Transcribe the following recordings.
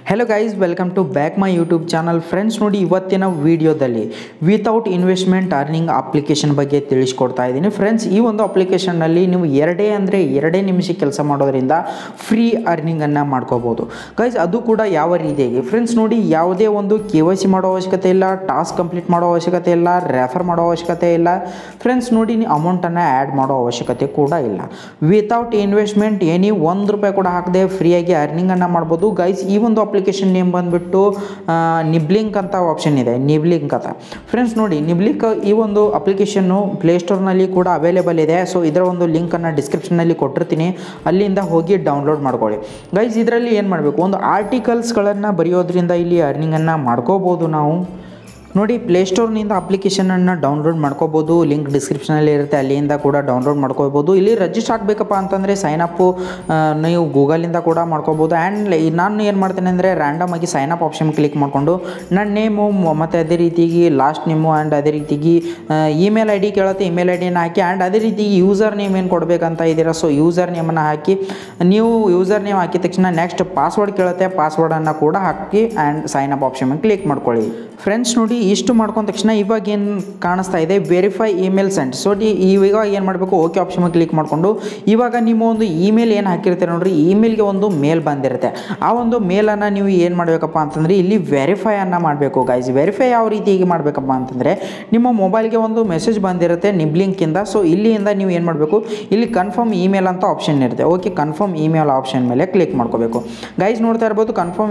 Hello guys welcome to back my YouTube channel friends ನೋಡಿ ಇವತ್ತಿನ ವಿಡಿಯೋದಲ್ಲಿ ವಿತೌಟ್ ಇನ್ವೆಸ್ಟ್ಮೆಂಟ್ ಅರ್ನಿಂಗ್ ಅಪ್ಲಿಕೇಶನ್ ಬಗ್ಗೆ ತಿಳಿಸ್ಕೊಡ್ತಾ ಇದ್ದೀನಿ ಫ್ರೆಂಡ್ಸ್। ಈ ಒಂದು ಅಪ್ಲಿಕೇಶನ್ ನಲ್ಲಿ ನೀವು ಎರಡೇ ನಿಮಿಷಕ್ಕೆ ಕೆಲಸ ಮಾಡೋದ್ರಿಂದ ಫ್ರೀ ಅರ್ನಿಂಗ್ ಅನ್ನು ಮಾಡ್ಕೋಬಹುದು ಗೈಸ್। ಅದು ಕೂಡ ಯಾವ ರೀತಿಯಾಗಿ ಫ್ರೆಂಡ್ಸ್ ನೋಡಿ, ಯಾವುದೇ ಒಂದು KYC ಮಾಡೋ ಅವಶ್ಯಕತೆ ಇಲ್ಲ, ಟಾಸ್ಕ್ ಕಂಪ್ಲೀಟ್ ಮಾಡೋ ಅವಶ್ಯಕತೆ ಇಲ್ಲ, ರೆಫರ್ ಮಾಡೋ ಅವಶ್ಯಕತೆ ಇಲ್ಲ ಫ್ರೆಂಡ್ಸ್ ನೋಡಿ, ಅಮೌಂಟ್ ಅನ್ನು ಆ್ಯಡ್ ಮಾಡೋ ಅವಶ್ಯಕತೆ ಕೂಡ ಇಲ್ಲ। ವಿತೌಟ್ ಇನ್ವೆಸ್ಟ್ಮೆಂಟ್ ಏನಿ ₹1 ಕೂಡ ಹಾಕದೆ ಫ್ರೀಯಾಗಿ ಅರ್ನಿಂಗ್ ಅನ್ನು ಮಾಡ್ಬೋದು ಗೈಸ್। ಈ ಒಂದು ಅಪ್ಲಿಕೇಶನ್ ನೇಮ್ ಬಂದ್ಬಿಟ್ಟು ನಿಬ್ಲಿಂಕ್ ಅಂತ ಆಪ್ಷನ್ ಇದೆ, ನಿಬ್ಲಿಂಕ್ ಅಂತ ಫ್ರೆಂಡ್ಸ್ ನೋಡಿ। ನಿಬ್ಲಿಂಕ್ ಈ ಒಂದು ಅಪ್ಲಿಕೇಶನ್ನು ಪ್ಲೇಸ್ಟೋರ್ನಲ್ಲಿ ಕೂಡ ಅವೈಲೇಬಲ್ ಇದೆ। ಸೊ ಇದರ ಒಂದು ಲಿಂಕನ್ನು ಡಿಸ್ಕ್ರಿಪ್ಷನ್ನಲ್ಲಿ ಕೊಟ್ಟಿರ್ತೀನಿ, ಅಲ್ಲಿಂದ ಹೋಗಿ ಡೌನ್ಲೋಡ್ ಮಾಡ್ಕೊಳ್ಳಿ ಗೈಸ್। ಇದರಲ್ಲಿ ಏನು ಮಾಡಬೇಕು, ಒಂದು ಆರ್ಟಿಕಲ್ಸ್ಗಳನ್ನು ಬರೆಯೋದ್ರಿಂದ ಇಲ್ಲಿ ಅರ್ನಿಂಗನ್ನು ಮಾಡ್ಕೋಬೋದು ನಾವು ನೋಡಿ। ಪ್ಲೇಸ್ಟೋರ್ನಿಂದ ಅಪ್ಲಿಕೇಶನನ್ನು ಡೌನ್ಲೋಡ್ ಮಾಡ್ಕೋಬೋದು, ಲಿಂಕ್ ಡಿಸ್ಕ್ರಿಪ್ಷನಲ್ಲಿ ಇರುತ್ತೆ, ಅಲ್ಲಿಂದ ಕೂಡ ಡೌನ್ಲೋಡ್ ಮಾಡ್ಕೋಬೋದು। ಇಲ್ಲಿ ರಿಜಿಸ್ಟರ್ ಆಗಬೇಕಪ್ಪ ಅಂತಂದರೆ ಸೈನಪ್ಪು ನೀವು ಗೂಗಲಿಂದ ಕೂಡ ಮಾಡ್ಕೋಬೋದು। ಆ್ಯಂಡ್ ನಾನು ಏನು ಮಾಡ್ತೇನೆ ಅಂದರೆ ರ್ಯಾಂಡಮ್ ಆಗಿ ಸೈನಪ್ ಆಪ್ಷನ್ ಕ್ಲಿಕ್ ಮಾಡಿಕೊಂಡು ನನ್ನ ನೇಮು ಮತ್ತು ಅದೇ ರೀತಿಗೆ ಲಾಸ್ಟ್ ನೇಮು ಆ್ಯಂಡ್ ಅದೇ ರೀತಿಗೆ ಇಮೇಲ್ ID ಕೇಳುತ್ತೆ, ಇಮೇಲ್ ಐಡಿನ ಹಾಕಿ ಆ್ಯಂಡ್ ಅದೇ ರೀತಿ ಯೂಸರ್ ನೇಮ್ ಏನು ಕೊಡಬೇಕಂತ ಇದ್ದೀರಾ, ಸೊ ಯೂಸರ್ ನೇಮನ್ನು ಹಾಕಿ ನೀವು ಯೂಸರ್ ನೇಮ್ ಹಾಕಿದ ತಕ್ಷಣ ನೆಕ್ಸ್ಟ್ ಪಾಸ್ವರ್ಡ್ ಕೇಳುತ್ತೆ, ಪಾಸ್ವರ್ಡನ್ನು ಕೂಡ ಹಾಕಿ ಆ್ಯಂಡ್ ಸೈನಪ್ ಆಪ್ಷನ್ ಕ್ಲಿಕ್ ಮಾಡ್ಕೊಳ್ಳಿ ಫ್ರೆಂಡ್ಸ್ ನೋಡಿ। ಇಷ್ಟು ಮಾಡ್ಕೊಂಡ ತಕ್ಷಣ ಇವಾಗ ಏನು ಕಾಣಿಸ್ತಾ ಇದೆ, ವೆರಿಫೈ ಇಮೇಲ್ ಸೆಂಟ್। ಸೊ ಇವಾಗ ಏನು ಮಾಡಬೇಕು, ಓಕೆ ಆಪ್ಷನ್ ಕ್ಲಿಕ್ ಮಾಡಿಕೊಂಡು ಇವಾಗ ನಿಮ್ಮ ಒಂದು ಇಮೇಲ್ ಏನು ಹಾಕಿರ್ತೀರ ನೋಡ್ರಿ, ಇಮೇಲ್ಗೆ ಒಂದು ಮೇಲ್ ಬಂದಿರುತ್ತೆ। ಆ ಒಂದು ಮೇಲನ್ನು ನೀವು ಏನು ಮಾಡಬೇಕಪ್ಪ ಅಂತಂದರೆ ಇಲ್ಲಿ ವೆರಿಫೈಯನ್ನು ಮಾಡಬೇಕು ಗೈಸ್। ವೆರಿಫೈ ಯಾವ ರೀತಿಯಾಗಿ ಮಾಡಬೇಕಪ್ಪ ಅಂತಂದರೆ ನಿಮ್ಮ ಮೊಬೈಲ್ಗೆ ಒಂದು ಮೆಸೇಜ್ ಬಂದಿರುತ್ತೆ ನಿಬ್ಲಿಂಕಿಂದ। ಸೊ ಇಲ್ಲಿಂದ ನೀವು ಏನು ಮಾಡಬೇಕು, ಇಲ್ಲಿ ಕನ್ಫರ್ಮ್ ಇಮೇಲ್ ಅಂತ ಆಪ್ಷನ್ ಇರುತ್ತೆ, ಓಕೆ ಕನ್ಫರ್ಮ್ ಇಮೇಲ್ ಆಪ್ಷನ್ ಮೇಲೆ ಕ್ಲಿಕ್ ಮಾಡ್ಕೋಬೇಕು ಗೈಸ್। ನೋಡ್ತಾ ಇರ್ಬೋದು ಕನ್ಫರ್ಮ್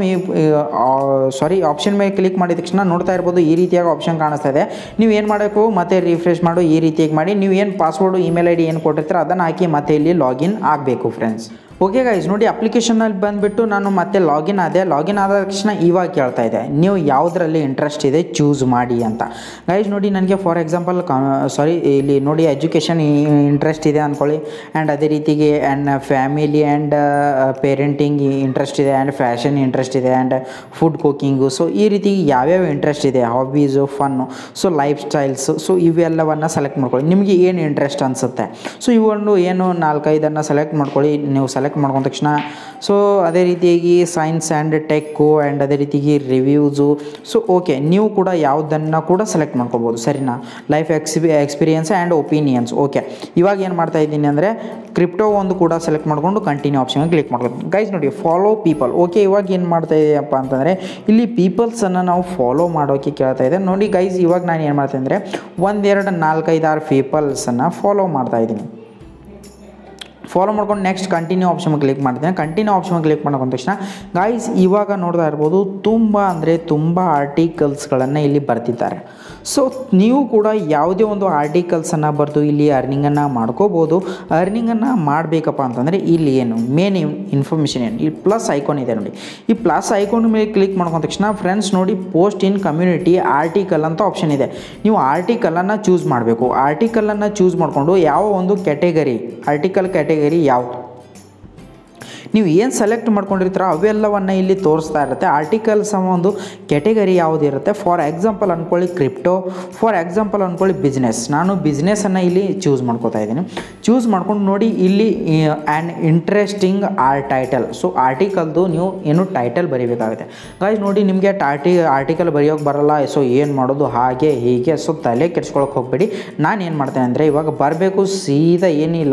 ಆಪ್ಷನ್ ಮೇಲೆ ಕ್ಲಿಕ್ ಮಾಡಿದ ತಕ್ಷಣ ನೋಡ್ತಾ ಇರ್ಬೋದು ಈ ರೀತಿಯಾಗಿ ಆಪ್ಷನ್ ಕಾಣಿಸ್ತಾ ಇದೆ। ನೀವು ಏನು ಮಾಡಬೇಕು, ಮತ್ತೆ ರಿಫ್ರೆಶ್ ಮಾಡು, ಈ ರೀತಿಯಾಗಿ ಮಾಡಿ ನೀವು ಏನು ಪಾಸ್ವರ್ಡು ಇಮೇಲ್ ID ಏನು ಕೊಟ್ಟಿರ್ತೀರ ಅದನ್ನು ಹಾಕಿ ಮತ್ತೆ ಇಲ್ಲಿ ಲಾಗಿನ್ ಆಗಬೇಕು ಫ್ರೆಂಡ್ಸ್। ಓಕೆ ಗೈಸ್ ನೋಡಿ, ಅಪ್ಲಿಕೇಶನಲ್ಲಿ ಬಂದುಬಿಟ್ಟು ನಾನು ಮತ್ತೆ ಲಾಗಿನ್ ಆದ ತಕ್ಷಣ ಇವಾಗ ಕೇಳ್ತಾ ಇದೆ ನೀವು ಯಾವುದರಲ್ಲಿ ಇಂಟ್ರೆಸ್ಟ್ ಇದೆ ಚೂಸ್ ಮಾಡಿ ಅಂತ ಗೈಸ್ ನೋಡಿ। ನನಗೆ ಫಾರ್ ಎಕ್ಸಾಂಪಲ್ ಇಲ್ಲಿ ನೋಡಿ ಎಜುಕೇಷನ್ ಇಂಟ್ರೆಸ್ಟ್ ಇದೆ ಅಂದ್ಕೊಳ್ಳಿ, ಆ್ಯಂಡ್ ಅದೇ ರೀತಿಗೆ and family and parenting interest ಇದೆ, ಆ್ಯಂಡ್ ಫ್ಯಾಷನ್ ಇಂಟ್ರೆಸ್ಟ್ ಇದೆ, ಆ್ಯಂಡ್ ಫುಡ್ ಕುಕಿಂಗು, ಸೊ ಈ ರೀತಿ ಯಾವ್ಯಾವ ಇಂಟ್ರೆಸ್ಟ್ ಇದೆ, hobbies, fun, so lifestyles, so ಇವೆಲ್ಲವನ್ನು ಸೆಲೆಕ್ಟ್ ಮಾಡ್ಕೊಳ್ಳಿ, ನಿಮಗೆ ಏನು ಇಂಟ್ರೆಸ್ಟ್ ಅನಿಸುತ್ತೆ। ಸೊ ಇವನ್ನು ಏನು 4-5 ಸೆಲೆಕ್ಟ್ ಮಾಡ್ಕೊಳ್ಳಿ ನೀವು ಸೆಲೆಕ್ಟ್ ಮಾಡ್ಕೊಂಡ ತಕ್ಷಣ। ಸೊ ಅದೇ ರೀತಿಯಾಗಿ ಸೈನ್ಸ್ ಆ್ಯಂಡ್ ಟೆಕ್ಕು ಆ್ಯಂಡ್ ಅದೇ ರೀತಿಯಾಗಿ ರಿವ್ಯೂಸು, ಸೊ ಓಕೆ ನೀವು ಕೂಡ ಯಾವುದನ್ನು ಕೂಡ ಸೆಲೆಕ್ಟ್ ಮಾಡ್ಕೋಬೋದು ಸರಿನಾ। Life experience and opinions, okay ಇವಾಗ ಏನು ಮಾಡ್ತಾ ಇದ್ದೀನಿ ಅಂದರೆ ಕ್ರಿಪ್ಟೋ ಒಂದು ಕೂಡ ಸೆಲೆಕ್ಟ್ ಮಾಡಿಕೊಂಡು ಕಂಟಿನ್ಯೂ ಆಪ್ಷನ್ ಕ್ಲಿಕ್ ಮಾಡ್ಬೋದು ಗೈಸ್ ನೋಡಿ। ಫಾಲೋ ಪೀಪಲ್, ಓಕೆ ಇವಾಗ ಏನು ಮಾಡ್ತಾ ಇದೆಯಪ್ಪ ಅಂತಂದರೆ ಇಲ್ಲಿ ಪೀಪಲ್ಸನ್ನು ನಾವು ಫಾಲೋ ಮಾಡೋಕ್ಕೆ ಕೇಳ್ತಾ ಇದೆ ನೋಡಿ ಗೈಸ್। ಇವಾಗ ನಾನು ಏನು ಮಾಡ್ತೀನಿ ಅಂದರೆ 1 2 4 5 6 ಪೀಪಲ್ಸನ್ನು ಫಾಲೋ ಮಾಡ್ತಾ ಇದ್ದೀನಿ। ಫಾಲೋ ಮಾಡ್ಕೊಂಡು ನೆಕ್ಸ್ಟ್ ಕಂಟಿನ್ಯೂ ಆಪ್ಷನ್ ಕ್ಲಿಕ್ ಮಾಡ್ತೀನಿ। ಕಂಟಿನ್ಯೂ ಆಪ್ಷನ್ ಕ್ಲಿಕ್ ಮಾಡ್ಕೊಂಡ ತಕ್ಷಣ ಗಾಯ್ಸ್ ಇವಾಗ ನೋಡ್ತಾ ಇರ್ಬೋದು ತುಂಬ ಆರ್ಟಿಕಲ್ಸ್ಗಳನ್ನು ಇಲ್ಲಿ ಬರ್ತಿದ್ದಾರೆ। ಸೊ ನೀವು ಕೂಡ ಯಾವುದೇ ಒಂದು ಆರ್ಟಿಕಲ್ಸನ್ನು ಬರೆದು ಇಲ್ಲಿ ಅರ್ನಿಂಗನ್ನು ಮಾಡ್ಕೋಬೋದು। ಅರ್ನಿಂಗನ್ನು ಮಾಡಬೇಕಪ್ಪ ಅಂತಂದರೆ ಇಲ್ಲಿ ಏನು ಮೇನ್ ಇನ್ಫಾರ್ಮೇಷನ್ ಏನು, ಈ ಪ್ಲಸ್ ಐಕಾನ್ ಇದೆ ನೋಡಿ, ಈ ಪ್ಲಸ್ ಐಕಾನ್ ಮೇಲೆ ಕ್ಲಿಕ್ ಮಾಡ್ಕೊಂಡ ತಕ್ಷಣ ಫ್ರೆಂಡ್ಸ್ ನೋಡಿ ಪೋಸ್ಟ್ ಇನ್ ಕಮ್ಯುನಿಟಿ ಆರ್ಟಿಕಲ್ ಅಂತ ಆಪ್ಷನ್ ಇದೆ। ನೀವು ಆರ್ಟಿಕಲನ್ನು ಚೂಸ್ ಮಾಡಬೇಕು। ಆರ್ಟಿಕಲನ್ನು ಚೂಸ್ ಮಾಡಿಕೊಂಡು ಯಾವ ಒಂದು ಆರ್ಟಿಕಲ್ ಕ್ಯಾಟಗರಿ ಯಾವುದು ನೀವು ಏನು ಸೆಲೆಕ್ಟ್ ಮಾಡ್ಕೊಂಡಿರ್ತೀರ ಅವೆಲ್ಲವನ್ನು ಇಲ್ಲಿ ತೋರಿಸ್ತಾ ಇರುತ್ತೆ। ಆರ್ಟಿಕಲ್ಸ್ ಒಂದು ಕ್ಯಾಟಗರಿ ಯಾವುದಿರುತ್ತೆ, ಫಾರ್ ಎಕ್ಸಾಂಪಲ್ ಅಂದ್ಕೊಳ್ಳಿ ಕ್ರಿಪ್ಟೋ, ಫಾರ್ ಎಕ್ಸಾಂಪಲ್ ಅಂದ್ಕೊಳ್ಳಿ ಬಿಸ್ನೆಸ್, ನಾನು ಬಿಸ್ನೆಸ್ಸನ್ನು ಇಲ್ಲಿ ಚೂಸ್ ಮಾಡ್ಕೋತಾ ಇದ್ದೀನಿ। ಚೂಸ್ ಮಾಡ್ಕೊಂಡು ನೋಡಿ ಇಲ್ಲಿ ಆ್ಯಂಡ್ ಇಂಟ್ರೆಸ್ಟಿಂಗ್ ಟೈಟಲ್, ಸೊ ಆರ್ಟಿಕಲ್ದು ನೀವು ಏನು ಟೈಟಲ್ ಬರೀಬೇಕಾಗುತ್ತೆ ಗಾಯ್ಸ್ ನೋಡಿ। ನಿಮಗೆ ಆರ್ಟಿಕಲ್ ಬರೆಯೋಕ್ಕೆ ಬರಲ್ಲ, ಸೊ ಏನು ಮಾಡೋದು ಹಾಗೆ ಹೀಗೆ, ಸೊ ತಲೆ ಕೆಡ್ಸ್ಕೊಳಕ್ಕೆ ಹೋಗಬೇಡಿ। ನಾನು ಏನು ಮಾಡ್ತೇನೆ ಅಂದರೆ ಇವಾಗ ಬರಬೇಕು ಸೀದಾ ಏನಿಲ್ಲ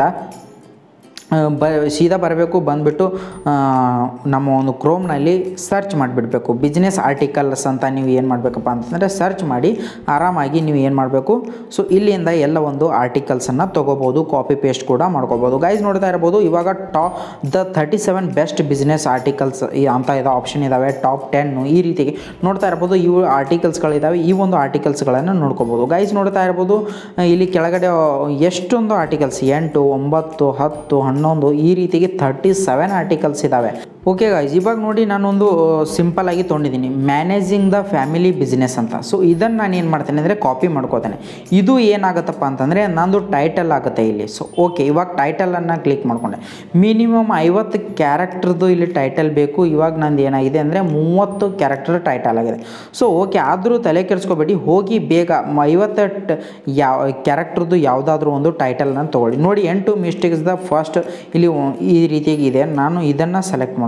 ಸೀದಾ ಬರಬೇಕು, ಬಂದುಬಿಟ್ಟು ನಮ್ಮ ಒಂದು ಕ್ರೋಮ್ನಲ್ಲಿ ಸರ್ಚ್ ಮಾಡಿಬಿಡಬೇಕು ಬಿಸ್ನೆಸ್ ಆರ್ಟಿಕಲ್ಸ್ ಅಂತ। ನೀವು ಏನು ಮಾಡಬೇಕಪ್ಪ ಅಂತಂದರೆ ಸರ್ಚ್ ಮಾಡಿ ಆರಾಮಾಗಿ ನೀವು ಏನು ಮಾಡಬೇಕು, ಸೊ ಇಲ್ಲಿಂದ ಎಲ್ಲ ಒಂದು ಆರ್ಟಿಕಲ್ಸನ್ನು ತೊಗೋಬೋದು, ಕಾಪಿ ಪೇಸ್ಟ್ ಕೂಡ ಮಾಡ್ಕೋಬೋದು ಗೈಸ್। ನೋಡ್ತಾ ಇರ್ಬೋದು ಇವಾಗ ದ 37 ಬೆಸ್ಟ್ ಬಿಸ್ನೆಸ್ ಆರ್ಟಿಕಲ್ಸ್ ಅಂತ ಇದೆ ಆಪ್ಷನ್ ಇದ್ದಾವೆ, ಟಾಪ್ 10 ಈ ರೀತಿಗೆ ನೋಡ್ತಾ ಇರ್ಬೋದು ಇವು ಆರ್ಟಿಕಲ್ಸ್ಗಳಿದ್ದಾವೆ। ಈ ಒಂದು ಆರ್ಟಿಕಲ್ಸ್ಗಳನ್ನು ನೋಡ್ಕೋಬೋದು ಗೈಸ್। ನೋಡ್ತಾ ಇರ್ಬೋದು ಇಲ್ಲಿ ಕೆಳಗಡೆ ಎಷ್ಟೊಂದು ಆರ್ಟಿಕಲ್ಸ್ 8 9 10 11 ಈ ರೀತಿಗೆ 37 ಆರ್ಟಿಕಲ್ಸ್ ಇದ್ದಾವೆ ಓಕೆ ಗೈಸ್। ಇವಾಗ ನೋಡಿ ನಾನೊಂದು ಸಿಂಪಲ್ ಆಗಿ ತೊಗೊಂಡಿದ್ದೀನಿ ಮ್ಯಾನೇಜಿಂಗ್ ದ ಫ್ಯಾಮಿಲಿ ಬಿಸ್ನೆಸ್ ಅಂತ। ಸೊ ಇದನ್ನು ನಾನು ಏನು ಮಾಡ್ತೇನೆ ಅಂದರೆ ಕಾಪಿ ಮಾಡ್ಕೋತೇನೆ। ಇದು ಏನಾಗುತ್ತಪ್ಪ ಅಂತಂದರೆ ನಂದು ಟೈಟಲ್ ಆಗುತ್ತೆ ಇಲ್ಲಿ। ಸೊ ಓಕೆ ಇವಾಗ ಟೈಟಲನ್ನು ಕ್ಲಿಕ್ ಮಾಡಿಕೊಂಡೆ, ಮಿನಿಮಮ್ 50 ಕ್ಯಾರೆಕ್ಟರ್ದು ಇಲ್ಲಿ ಟೈಟಲ್ ಬೇಕು। ಇವಾಗ ನಂದು ಏನಾಗಿದೆ ಅಂದರೆ 30 ಕ್ಯಾರೆಕ್ಟರ್ ಟೈಟಲ್ ಆಗಿದೆ। ಸೊ ಓಕೆ ಆದರೂ ತಲೆ ಕೆಡಿಸ್ಕೋಬೇಡಿ, ಹೋಗಿ ಬೇಗ 50 ಕ್ಯಾರೆಕ್ಟರ್ದು ಯಾವುದಾದ್ರೂ ಒಂದು ಟೈಟಲನ್ನು ತೊಗೊಳ್ಳಿ ನೋಡಿ। 8 ಮಿಸ್ಟೇಕ್ಸ್ ದ ಫಸ್ಟ್ ಇಲ್ಲಿ ಈ ರೀತಿಯಾಗಿ ಇದೆ, ನಾನು ಇದನ್ನು ಸೆಲೆಕ್ಟ್ ಮಾಡ್ತೀನಿ।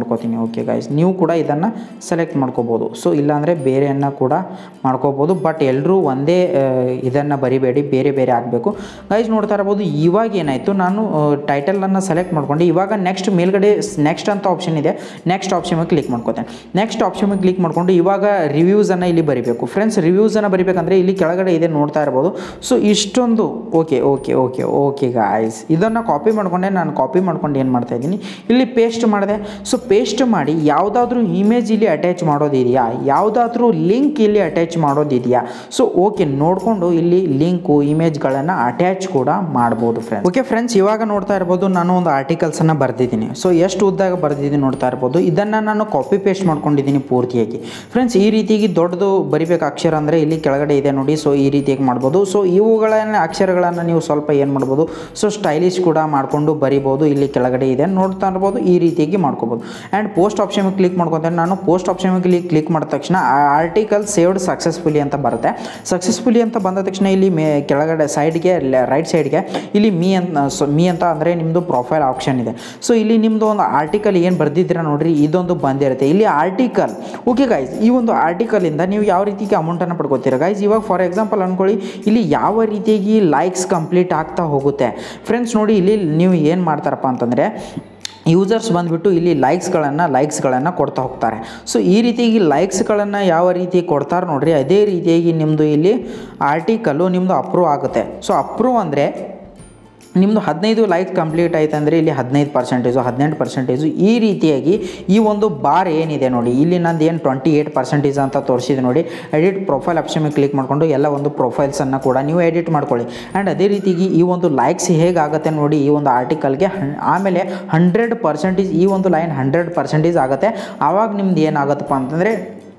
ಮಾಡ್ಕೋತೀನಿ. ಓಕೆ ಗೈಸ್, ನೀವು ಕೂಡ ಇದನ್ನು ಸೆಲೆಕ್ಟ್ ಮಾಡ್ಕೋಬೋದು. ಸೊ ಇಲ್ಲಾಂದರೆ ಬೇರೆಯನ್ನು ಕೂಡ ಮಾಡ್ಕೋಬೋದು, ಬಟ್ ಎಲ್ಲರೂ ಒಂದೇ ಇದನ್ನು ಬರಿಬೇಡಿ, ಬೇರೆ ಬೇರೆ ಆಗಬೇಕು ಗೈಸ್. ನೋಡ್ತಾ ಇರ್ಬೋದು ಇವಾಗ ಏನಾಯಿತು, ನಾನು ಟೈಟಲನ್ನು ಸೆಲೆಕ್ಟ್ ಮಾಡ್ಕೊಂಡು ಇವಾಗ ನೆಕ್ಸ್ಟ್ ಮೇಲ್ಗಡೆ ನೆಕ್ಸ್ಟ್ ಅಂತ ಆಪ್ಷನ್ ಇದೆ, ನೆಕ್ಸ್ಟ್ ಆಪ್ಷನ್ ಮೇಲೆ ಕ್ಲಿಕ್ ಮಾಡ್ಕೋತೇನೆ. ನೆಕ್ಸ್ಟ್ ಆಪ್ಷನ್ ಮೇಲೆ ಕ್ಲಿಕ್ ಮಾಡಿಕೊಂಡು ಇವಾಗ ರಿವ್ಯೂಸನ್ನು ಇಲ್ಲಿ ಬರಿಬೇಕು ಫ್ರೆಂಡ್ಸ್. ರಿವ್ಯೂಸನ್ನು ಬರಿಬೇಕಂದ್ರೆ ಇಲ್ಲಿ ಕೆಳಗಡೆ ಇದೆ ನೋಡ್ತಾ ಇರ್ಬೋದು. ಸೊ ಇಷ್ಟೊಂದು okay okay okay okay guys, ಇದನ್ನು ಕಾಪಿ ಮಾಡ್ಕೊಂಡೆ. ನಾನು ಕಾಪಿ ಮಾಡ್ಕೊಂಡು ಏನು ಮಾಡ್ತಾ ಇದ್ದೀನಿ, ಇಲ್ಲಿ ಪೇಸ್ಟ್ ಮಾಡಿದೆ. ಸೊ ಪೇಸ್ಟ್ ಮಾಡಿ ಯಾವುದಾದ್ರೂ ಇಮೇಜ್ ಇಲ್ಲಿ ಅಟ್ಯಾಚ್ ಮಾಡೋದಿದೆಯಾ, ಯಾವುದಾದ್ರೂ ಲಿಂಕ್ ಇಲ್ಲಿ ಅಟ್ಯಾಚ್ ಮಾಡೋದಿದೆಯಾ, ಸೊ ಓಕೆ ನೋಡಿಕೊಂಡು ಇಲ್ಲಿ ಲಿಂಕು ಇಮೇಜ್ಗಳನ್ನು ಅಟ್ಯಾಚ್ ಕೂಡ ಮಾಡ್ಬೋದು ಫ್ರೆಂಡ್ಸ್. ಓಕೆ ಫ್ರೆಂಡ್ಸ್, ಇವಾಗ ನೋಡ್ತಾ ಇರ್ಬೋದು ನಾನು ಒಂದು ಆರ್ಟಿಕಲ್ಸನ್ನು ಬರೆದಿದ್ದೀನಿ. ಸೊ ಎಷ್ಟು ಉದ್ದಾಗ ಬರೆದಿದ್ದೀನಿ ನೋಡ್ತಾ ಇರ್ಬೋದು. ಇದನ್ನು ನಾನು ಕಾಪಿ ಪೇಸ್ಟ್ ಮಾಡ್ಕೊಂಡಿದ್ದೀನಿ ಪೂರ್ತಿಯಾಗಿ ಫ್ರೆಂಡ್ಸ್. ಈ ರೀತಿಯಾಗಿ ದೊಡ್ಡದು ಬರಿಬೇಕು ಅಕ್ಷರ ಅಂದರೆ ಇಲ್ಲಿ ಕೆಳಗಡೆ ಇದೆ ನೋಡಿ. ಸೊ ಈ ರೀತಿಯಾಗಿ ಮಾಡ್ಬೋದು. ಸೊ ಇವುಗಳನ್ನ ಅಕ್ಷರಗಳನ್ನು ನೀವು ಸ್ವಲ್ಪ ಏನು ಮಾಡ್ಬೋದು, ಸೊ ಸ್ಟೈಲಿಶ್ ಕೂಡ ಮಾಡಿಕೊಂಡು ಬರಿಬೋದು. ಇಲ್ಲಿ ಕೆಳಗಡೆ ಇದೆ ನೋಡ್ತಾ ಇರ್ಬೋದು, ಈ ರೀತಿಯಾಗಿ ಮಾಡ್ಕೋಬೋದು. ಆ್ಯಂಡ್ ಪೋಸ್ಟ್ ಆಪ್ಷನ್ ಕ್ಲಿಕ್ ಮಾಡ್ಕೊತೇನೆ. ನಾನು ಪೋಸ್ಟ್ ಆಪ್ಷನ್ ಕ್ಲಿಕ್ ಮಾಡಿದ ತಕ್ಷಣ ಆರ್ಟಿಕಲ್ ಸೇವ್ಡ್ ಸಕ್ಸಸ್ಫುಲಿ ಅಂತ ಬರುತ್ತೆ. ಸಕ್ಸಸ್ಫುಲಿ ಅಂತ ಬಂದ ತಕ್ಷಣ ಇಲ್ಲಿ ಕೆಳಗಡೆ ಸೈಡ್ಗೆ ರೈಟ್ ಸೈಡ್ಗೆ ಇಲ್ಲಿ ಮೀ ಅಂತ ಅಂದರೆ ನಿಮ್ಮದು ಪ್ರೊಫೈಲ್ ಆಪ್ಷನ್ ಇದೆ. ಸೊ ಇಲ್ಲಿ ನಿಮ್ಮದು ಒಂದು ಆರ್ಟಿಕಲ್ ಏನು ಬರ್ದಿದ್ದೀರಾ ನೋಡ್ರಿ, ಇದೊಂದು ಬಂದಿರುತ್ತೆ ಇಲ್ಲಿ ಆರ್ಟಿಕಲ್. ಓಕೆ ಗೈಸ್, ಈ ಒಂದು ಆರ್ಟಿಕಲಿಂದ ನೀವು ಯಾವ ರೀತಿಗೆ ಅಮೌಂಟನ್ನು ಪಡ್ಕೋತೀರಾ ಗೈಸ್. ಇವಾಗ ಫಾರ್ ಎಕ್ಸಾಂಪಲ್ ಅಂದ್ಕೊಳ್ಳಿ, ಇಲ್ಲಿ ಯಾವ ರೀತಿಯಾಗಿ ಲೈಕ್ಸ್ ಕಂಪ್ಲೀಟ್ ಆಗ್ತಾ ಹೋಗುತ್ತೆ ಫ್ರೆಂಡ್ಸ್. ನೋಡಿ ಇಲ್ಲಿ ನೀವು ಏನು ಮಾಡ್ತಾರಪ್ಪ ಅಂತಂದರೆ ಯೂಸರ್ಸ್ ಬಂದುಬಿಟ್ಟು ಇಲ್ಲಿ ಲೈಕ್ಸ್ಗಳನ್ನು ಕೊಡ್ತಾ ಹೋಗ್ತಾರೆ. ಸೊ ಈ ರೀತಿಯಾಗಿ ಲೈಕ್ಸ್ಗಳನ್ನು ಯಾವ ರೀತಿ ಕೊಡ್ತಾರೆ ನೋಡ್ರಿ, ಅದೇ ರೀತಿಯಾಗಿ ನಿಮ್ಮದು ಇಲ್ಲಿ ಆರ್ಟಿಕಲ್ಲು ನಿಮ್ಮದು ಅಪ್ರೂವ್ ಆಗುತ್ತೆ. ಸೊ ಅಪ್ರೂವ್ ಅಂದರೆ ನಿಮ್ಮದು 15 ಲೈಕ್ಸ್ ಕಂಪ್ಲೀಟ್ ಆಯ್ತು ಅಂದರೆ ಇಲ್ಲಿ 15%, 18%, ಈ ರೀತಿಯಾಗಿ ಈ ಒಂದು ಬಾರ್ ಏನಿದೆ ನೋಡಿ, ಇಲ್ಲಿ ನಂದು ಏನು 28% ಅಂತ ತೋರಿಸಿದೆ ನೋಡಿ. ಎಡಿಟ್ ಪ್ರೊಫೈಲ್ ಆಪ್ಷನ್ ಮೇಲೆ ಕ್ಲಿಕ್ ಮಾಡಿಕೊಂಡು ಎಲ್ಲ ಒಂದು ಪ್ರೊಫೈಲ್ಸನ್ನು ಕೂಡ ನೀವು ಎಡಿಟ್ ಮಾಡ್ಕೊಳ್ಳಿ. ಆ್ಯಂಡ್ ಅದೇ ರೀತಿಯಾಗಿ ಈ ಒಂದು ಲೈಕ್ಸ್ ಹೇಗಾಗುತ್ತೆ ನೋಡಿ ಈ ಒಂದು ಆರ್ಟಿಕಲ್ಗೆ. ಆಮೇಲೆ 100% ಈ ಒಂದು ಲೈನ್ 100% ಆಗುತ್ತೆ. ಆವಾಗ ನಿಮ್ದು ಏನಾಗುತ್ತಪ್ಪ ಅಂತಂದರೆ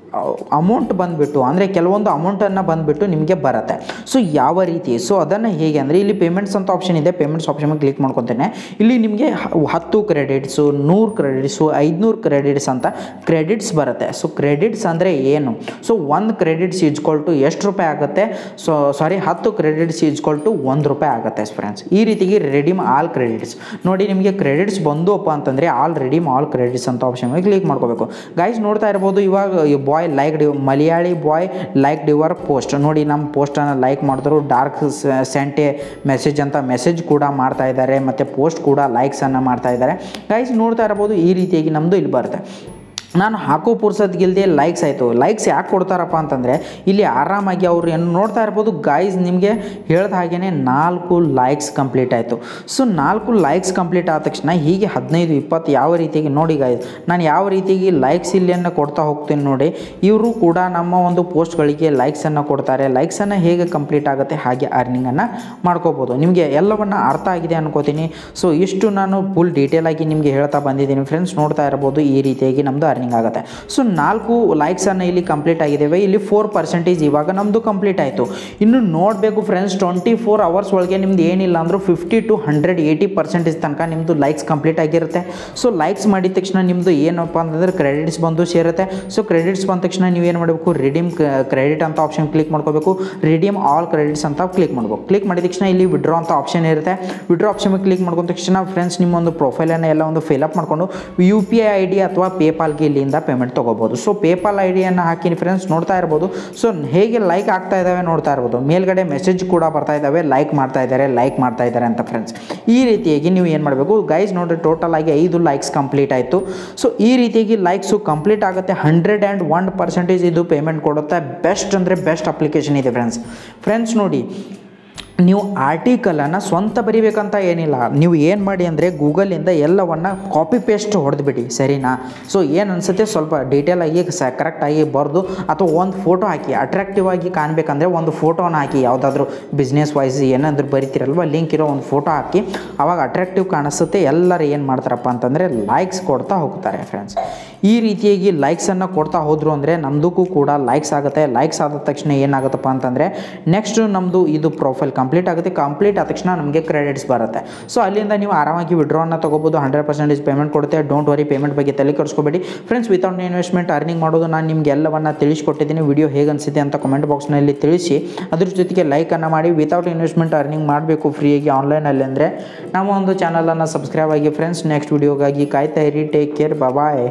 ಅಮೌಂಟ್ ಬಂದುಬಿಟ್ಟು ಅಂದರೆ ಕೆಲವೊಂದು ಅಮೌಂಟನ್ನು ಬಂದುಬಿಟ್ಟು ನಿಮಗೆ ಬರುತ್ತೆ. ಸೊ ಯಾವ ರೀತಿ, ಸೊ ಅದನ್ನು ಹೇಗೆ ಅಂದರೆ ಇಲ್ಲಿ ಪೇಮೆಂಟ್ಸ್ ಅಂತ ಆಪ್ಷನ್ ಇದೆ. ಪೇಮೆಂಟ್ಸ್ ಆಪ್ಷನ್ ಮೇಲೆ ಕ್ಲಿಕ್ ಮಾಡ್ಕೊತೇನೆ. ಇಲ್ಲಿ ನಿಮಗೆ 10 ಕ್ರೆಡಿಟ್ಸು, 100 ಕ್ರೆಡಿಟ್ಸು, 500 ಕ್ರೆಡಿಟ್ಸ್ ಅಂತ ಕ್ರೆಡಿಟ್ಸ್ ಬರುತ್ತೆ. ಸೊ ಕ್ರೆಡಿಟ್ಸ್ ಅಂದರೆ ಏನು, ಸೊ 1 ಕ್ರೆಡಿಟ್ಸ್ ಈಜ್ಕೊಲ್ಟು ಎಷ್ಟು ರೂಪಾಯಿ ಆಗುತ್ತೆ, ಸೊ ಸಾರಿ 10 ಕ್ರೆಡಿಟ್ಸ್ ಈಜ್ಕೊಲ್ಟು ₹1 ಆಗುತ್ತೆ ಫ್ರೆಂಡ್ಸ್. ಈ ರೀತಿಗೆ ರೆಡೀಮ್ ಆಲ್ ಕ್ರೆಡಿಟ್ಸ್ ನೋಡಿ, ನಿಮಗೆ ಕ್ರೆಡಿಟ್ಸ್ ಬಂದುವಪ್ಪ ಅಂತಂದರೆ ರೆಡೀಮ್ ಆಲ್ ಕ್ರೆಡಿಟ್ಸ್ ಅಂತ ಆಪ್ಷನ್ ಮೇಲೆ ಕ್ಲಿಕ್ ಮಾಡ್ಕೋಬೇಕು ಗೈಸ್. ನೋಡ್ತಾ ಇರ್ಬೋದು ಇವಾಗ boy liked Malayali boy liked your post ನೋಡಿ, ನಮ್ಮ ಪೋಸ್ಟನ್ನು ಲೈಕ್ ಮಾಡಿದ್ರು. ಡಾರ್ಕ್ ಸೆಂಟೆ ಮೆಸೇಜ್ ಅಂತ ಮೆಸೇಜ್ ಕೂಡ ಮಾಡ್ತಾ ಇದ್ದಾರೆ, ಮತ್ತು ಪೋಸ್ಟ್ ಕೂಡ ಲೈಕ್ಸನ್ನು ಮಾಡ್ತಾ ಇದ್ದಾರೆ ಗೈಸ್. ನೋಡ್ತಾ ಇರ್ಬೋದು ಈ ರೀತಿಯಾಗಿ ನಮ್ಮದು ಇಲ್ಲಿ ಬರುತ್ತೆ. ನಾನು ಹಾಕೋ ಪುರ್ಸದ್ಗಿಲ್ದೆ ಲೈಕ್ಸ್ ಆಯಿತು. ಲೈಕ್ಸ್ ಯಾಕೆ ಕೊಡ್ತಾರಪ್ಪ ಅಂತಂದರೆ ಇಲ್ಲಿ ಆರಾಮಾಗಿ ಅವರು ಏನು ನೋಡ್ತಾ ಇರ್ಬೋದು ಗೈಸ್, ನಿಮಗೆ ಹೇಳ್ದ ಹಾಗೇ 4 ಲೈಕ್ಸ್ ಕಂಪ್ಲೀಟ್ ಆಯಿತು. ಸೊ 4 ಲೈಕ್ಸ್ ಕಂಪ್ಲೀಟ್ ಆದ ತಕ್ಷಣ ಹೀಗೆ 15, 20 ಯಾವ ರೀತಿಯಾಗಿ ನೋಡಿ ಗೈಸ್, ನಾನು ಯಾವ ರೀತಿಯಾಗಿ ಲೈಕ್ಸ್ ಇಲ್ಲಿಯನ್ನು ಕೊಡ್ತಾ ಹೋಗ್ತೀನಿ ನೋಡಿ. ಇವರು ಕೂಡ ನಮ್ಮ ಒಂದು ಪೋಸ್ಟ್ಗಳಿಗೆ ಲೈಕ್ಸನ್ನು ಕೊಡ್ತಾರೆ. ಲೈಕ್ಸನ್ನು ಹೇಗೆ ಕಂಪ್ಲೀಟ್ ಆಗುತ್ತೆ ಹಾಗೆ ಅರ್ನಿಂಗನ್ನು ಮಾಡ್ಕೋಬೋದು. ನಿಮಗೆ ಎಲ್ಲವನ್ನು ಅರ್ಥ ಆಗಿದೆ ಅನ್ಕೋತೀನಿ. ಸೊ ಇಷ್ಟು ನಾನು ಫುಲ್ ಡೀಟೇಲಾಗಿ ನಿಮಗೆ ಹೇಳ್ತಾ ಬಂದಿದ್ದೀನಿ ಫ್ರೆಂಡ್ಸ್. ನೋಡ್ತಾ ಇರ್ಬೋದು ಈ ರೀತಿಯಾಗಿ ನಮ್ಮದು ಅರ್ನಿಂಗ್ ಆಗುತ್ತೆ. ಸೊ 4 ಲೈಕ್ಸನ್ನು ಇಲ್ಲಿ ಕಂಪ್ಲೀಟ್ ಆಗಿದ್ದೇವೆ. ಇಲ್ಲಿ 4% ಇವಾಗ ನಮ್ಮದು ಕಂಪ್ಲೀಟ್ ಆಯಿತು. ಇನ್ನು ನೋಡಬೇಕು ಫ್ರೆಂಡ್ಸ್, 24 ಅವರ್ಸ್ ಒಳಗೆ ನಿಮ್ದು ಏನಿಲ್ಲ ಅಂದರೂ 50 to 180% ತನಕ ನಿಮ್ಮದು ಲೈಕ್ಸ್ ಕಂಪ್ಲೀಟ್ ಆಗಿರುತ್ತೆ. ಸೊ ಲೈಕ್ಸ್ ಮಾಡಿದ ತಕ್ಷಣ ನಿಮ್ಮದು ಏನಪ್ಪ ಅಂತಂದರೆ ಕ್ರೆಡಿಟ್ಸ್ ಬಂದು ಸೇರುತ್ತೆ. ಸೊ ಕ್ರೆಡಿಟ್ಸ್ ಬಂದ ತಕ್ಷಣ ನೀವೇನು ಮಾಡಬೇಕು, ರಿಡೀಮ್ ಕ್ರೆಡಿಟ್ ಅಂತ ಆಪ್ಷನ್ ಕ್ಲಿಕ್ ಮಾಡ್ಕೋಬೇಕು. ರಿಡೀಮ್ ಆಲ್ ಕ್ರೆಡಿಟ್ಸ್ ಅಂತ ಕ್ಲಿಕ್ ಮಾಡಬೇಕು. ಕ್ಲಿಕ್ ಮಾಡಿದ ತಕ್ಷಣ ಇಲ್ಲಿ ವಿಡ್ರಾ ಅಂತ ಆಪ್ಷನ್ ಇರುತ್ತೆ. ವಿಡ್ರಾ ಆಪ್ಷನ್ ಕ್ಲಿಕ್ ಮಾಡ್ಕೊಂಡ ತಕ್ಷಣ ಫ್ರೆಂಡ್ಸ್ ನಿಮ್ಮೊಂದು ಪ್ರೊಫೈಲನ್ನು ಎಲ್ಲ ಒಂದು ಫಿಲಪ್ ಮಾಡಿಕೊಂಡು UPI ID ಅಥವಾ ಪೇಪಾಲ್ಗೆ ಇಲ್ಲಿಂದ ಪೇಮೆಂಟ್ ತೊಗೋಬೋದು. ಸೊ ಪೇಪಾಲ್ ಐಡಿಯನ್ನು ಹಾಕಿ ಫ್ರೆಂಡ್ಸ್ ನೋಡ್ತಾ ಇರ್ಬೋದು. ಸೊ ಹೇಗೆ ಲೈಕ್ ಆಗ್ತಾ ಇದ್ದಾವೆ ನೋಡ್ತಾ ಇರ್ಬೋದು. ಮೇಲ್ಗಡೆ ಮೆಸೇಜ್ ಕೂಡ ಬರ್ತಾ ಇದ್ದಾವೆ, ಲೈಕ್ ಮಾಡ್ತಾ ಇದ್ದಾರೆ ಅಂತ ಫ್ರೆಂಡ್ಸ್. ಈ ರೀತಿಯಾಗಿ ನೀವು ಏನು ಮಾಡಬೇಕು ಗೈಸ್ ನೋಡಿರಿ, ಟೋಟಲ್ ಆಗಿ 5 ಲೈಕ್ಸ್ ಕಂಪ್ಲೀಟ್ ಆಯಿತು. ಸೊ ಈ ರೀತಿಯಾಗಿ ಲೈಕ್ಸು ಕಂಪ್ಲೀಟ್ ಆಗುತ್ತೆ. 101% ಇದು ಪೇಮೆಂಟ್ ಕೊಡುತ್ತೆ. ಬೆಸ್ಟ್ ಅಂದರೆ ಬೆಸ್ಟ್ ಅಪ್ಲಿಕೇಶನ್ ಇದೆ ಫ್ರೆಂಡ್ಸ್ ನೋಡಿ. ನೀವು ಆರ್ಟಿಕಲನ್ನು ಸ್ವಂತ ಬರಿಬೇಕಂತ ಏನಿಲ್ಲ. ನೀವು ಏನು ಮಾಡಿ ಅಂದರೆ ಗೂಗಲಿಂದ ಎಲ್ಲವನ್ನು ಕಾಪಿ ಪೇಸ್ಟ್ ಹೊಡೆದ್ಬಿಡಿ, ಸರಿನಾ. ಸೊ ಏನು ಅನಿಸುತ್ತೆ ಸ್ವಲ್ಪ ಡೀಟೇಲಾಗಿ ಕರೆಕ್ಟಾಗಿ ಬರೆದು ಅಥವಾ ಒಂದು ಫೋಟೋ ಹಾಕಿ, ಅಟ್ರಾಕ್ಟಿವ್ ಆಗಿ ಕಾಣಬೇಕಂದ್ರೆ ಒಂದು ಫೋಟೋನ ಹಾಕಿ. ಯಾವುದಾದ್ರೂ ಬಿಸ್ನೆಸ್ ವೈಸ್ ಏನಾದರೂ ಬರಿತೀರಲ್ವ, ಲಿಂಕ್ ಇರೋ ಒಂದು ಫೋಟೋ ಹಾಕಿ, ಆವಾಗ ಅಟ್ರಾಕ್ಟಿವ್ ಕಾಣಿಸುತ್ತೆ. ಎಲ್ಲರೂ ಏನು ಮಾಡ್ತಾರಪ್ಪ ಅಂತಂದರೆ ಲೈಕ್ಸ್ ಕೊಡ್ತಾ ಹೋಗ್ತಾರೆ ಫ್ರೆಂಡ್ಸ್. ಈ ರೀತಿಯಾಗಿ ಲೈಕ್ಸನ್ನು ಕೊಡ್ತಾ ಹೋದರು ಅಂದರೆ ನಮ್ಮದಕ್ಕೂ ಕೂಡ ಲೈಕ್ಸ್ ಆಗುತ್ತೆ. ಲೈಕ್ಸ್ ಆದ ತಕ್ಷಣ ಏನಾಗುತ್ತಪ್ಪ ಅಂತಂದರೆ ನೆಕ್ಸ್ಟ್ ನಮ್ಮದು ಇದು ಪ್ರೊಫೈಲ್ ಕಂಪ್ಲೀಟ್ ಆಗುತ್ತೆ. ಕಂಪ್ಲೀಟ್ ಆದ ತಕ್ಷಣ ನಮಗೆ ಕ್ರೆಡಿಟ್ಸ್ ಬರುತ್ತೆ. ಸೊ ಅಲ್ಲಿಂದ ನೀವು ಆರಾಮಾಗಿ ವಿಡ್ರಾವನ್ನು ತೊಗೋಬೋದು. 100% ಪೇಮೆಂಟ್ ಕೊಡುತ್ತೆ. ಡೋಂಟ್ ವರಿ, ಪೇಮೆಂಟ್ ಬಗ್ಗೆ ತಲೆ ಕೆಡಿಸ್ಕೋಬೇಡಿ ಫ್ರೆಂಡ್ಸ್. ವಿತೌಟ್ ಇನ್ವೆಸ್ಟ್ಮೆಂಟ್ ಅರ್ನಿಂಗ್ ಮಾಡೋದು ನಾನು ನಿಮಗೆ ಎಲ್ಲವನ್ನು ತಿಳಿಸ್ಕೊಟ್ಟಿದ್ದೀನಿ. ವಿಡಿಯೋ ಹೇಗೆ ಅನಿಸುತ್ತೆ ಅಂತ ಕಮೆಂಟ್ ಬಾಕ್ಸ್ನಲ್ಲಿ ತಿಳಿಸಿ. ಅದ್ರ ಜೊತೆಗೆ ಲೈಕನ್ನು ಮಾಡಿ. ವಿತೌಟ್ ಇನ್ವೆಸ್ಟ್ಮೆಂಟ್ ಅರ್ನಿಂಗ್ ಮಾಡಬೇಕು ಫ್ರೀಯಾಗಿ ಆನ್ಲೈನಲ್ಲಿ ಅಂದರೆ ನಮ್ಮ ಒಂದು ಚಾನಲನ್ನು ಸಬ್ಸ್ಕ್ರೈಬ್ ಆಗಿ ಫ್ರೆಂಡ್ಸ್. ನೆಕ್ಸ್ಟ್ ವಿಡಿಯೋಗಾಗಿ ಕಾಯ್ತಾ ಇರಿ. ಟೇಕ್ ಕೇರ್, ಬಾಯ್.